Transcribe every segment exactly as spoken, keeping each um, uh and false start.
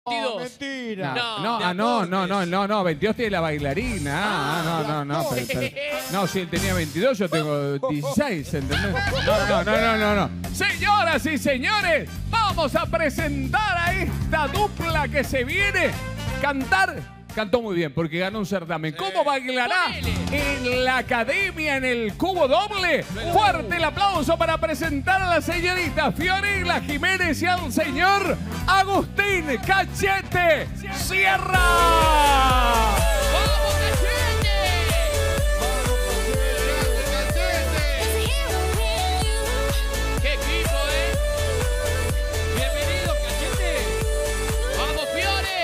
veintidós. Oh, mentira. No, No, de ah, no, no, no, aportes. no, no, veintidós tiene la bailarina. Ah, no, no, no. Pero, pero- no, si él tenía veintidós, yo tengo dieciséis, ¿entendés? No, no, no, no, no, no. Señoras y señores, vamos a presentar a esta dupla que se viene. Cantar. Cantó muy bien porque ganó un certamen. ¿Cómo bailará en la academia, en el cubo doble? Fuerte el aplauso para presentar a la señorita Fiorella Jiménez y al señor Agustín Cachete Sierra. ¡Vamos, Cachete! ¡Qué equipo, eh! ¡Bienvenido, Cachete! ¡Vamos, Fiore!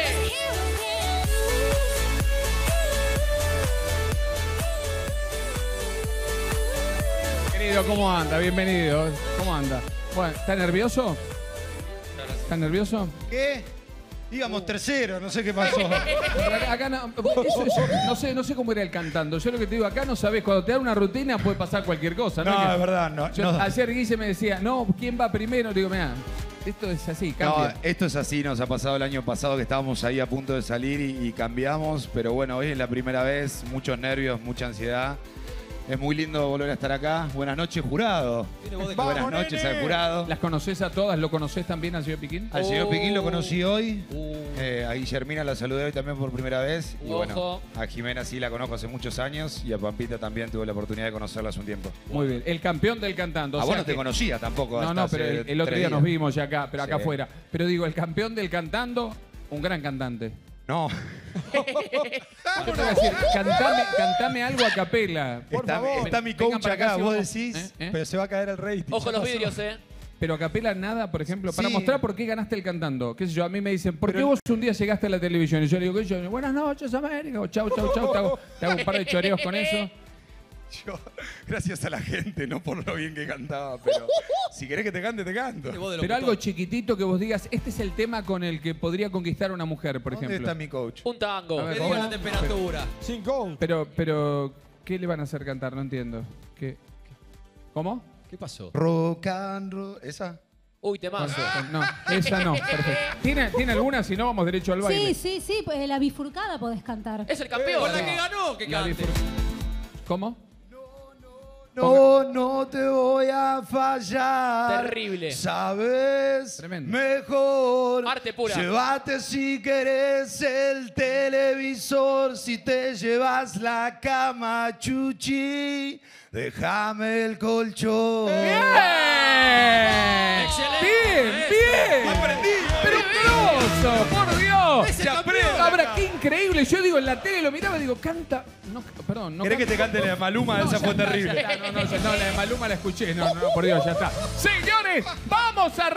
Querido, ¿cómo anda? Bienvenido. ¿Cómo anda? Bueno, ¿está nervioso? ¿Está nervioso? ¿Qué? Íbamos tercero, no sé qué pasó. Pero acá, acá no, eso es- no sé, no sé cómo era el cantando. Yo lo que te digo, acá no sabés, cuando te dan una rutina puede pasar cualquier cosa. No, No, es que- es verdad, no. Yo- no. Ayer Guille me decía, no, ¿quién va primero? Digo, mira, esto es así, No, cambia. esto es así, nos ha pasado el año pasado que estábamos ahí a punto de salir y, y cambiamos, pero bueno, hoy es la primera vez, muchos nervios, mucha ansiedad. Es muy lindo volver a estar acá. Buenas noches, jurado. Vamos, Buenas noches nene. al jurado. ¿Las conoces a todas? ¿Lo conoces también al señor Piquín? Al señor Piquín lo conocí hoy. Uh. Eh, a Guillermina la saludé hoy también por primera vez. Y Ojo. bueno, a Jimena sí la conozco hace muchos años y a Pampita también tuve la oportunidad de conocerla hace un tiempo. Muy bien, el campeón del cantando. o A sea vos no te que- conocía tampoco. No, hasta no, pero hace el, el otro tres día nos días. vimos ya acá, pero acá Sí. afuera. Pero digo, el campeón del cantando, un gran cantante. No, Yo te voy a decir, cantame, cantame algo a capela. Por está, favor. está mi Vengan coach para acá, acá, si vos vamos. decís. ¿Eh? ¿Eh? Pero se va a caer el rating. Ojo ya los pasó. vidrios, eh. Pero a capela nada, por ejemplo, para Sí. mostrar por qué ganaste el cantando. ¿Qué sé yo? A mí me dicen, ¿por qué Pero- vos un día llegaste a la televisión? Y yo le digo, ¿qué yo? Buenas noches, América. O chau, chau, chau. Te hago, te hago un par de choreos con eso. Yo, gracias a la gente, no por lo bien que cantaba, pero si querés que te cante, te canto. Pero algo chiquitito que vos digas, este es el tema con el que podría conquistar a una mujer, por ¿Dónde ejemplo. está mi coach? Un tango. A ver, Que ¿cómo? diga la temperatura. Sin coach. Pero, pero, ¿qué le van a hacer cantar? No entiendo. ¿Qué? ¿Cómo? ¿Qué pasó? Rock and roll. ¿Esa? Uy, temazo. No, esa no. Perfecto. ¿Tiene, ¿Tiene alguna? Si no, vamos derecho al baile. Sí, sí, sí, pues la bifurcada podés cantar. Es el campeón. Con la que ganó, que La cante. bifur- ¿Cómo? No, no te voy a fallar. Terrible. Sabes Tremendo. mejor. Arte pura. Llévate si querés el televisor. Si te llevas la cama, chuchi, déjame el colchón. ¡Bien! Excelente. ¡Bien, bien! Aprendí. ¡Pero grosso, por Dios! Es el campeón. Ahora, qué increíble. Yo digo, en la tele lo miraba y digo, canta... No, perdón, no ¿Querés que te canta- cante la de Maluma? No, Esa ya fue está, ya terrible. está. No, no, ya- no, la de Maluma la escuché. No, no, por Dios, ya está. Señores, vamos a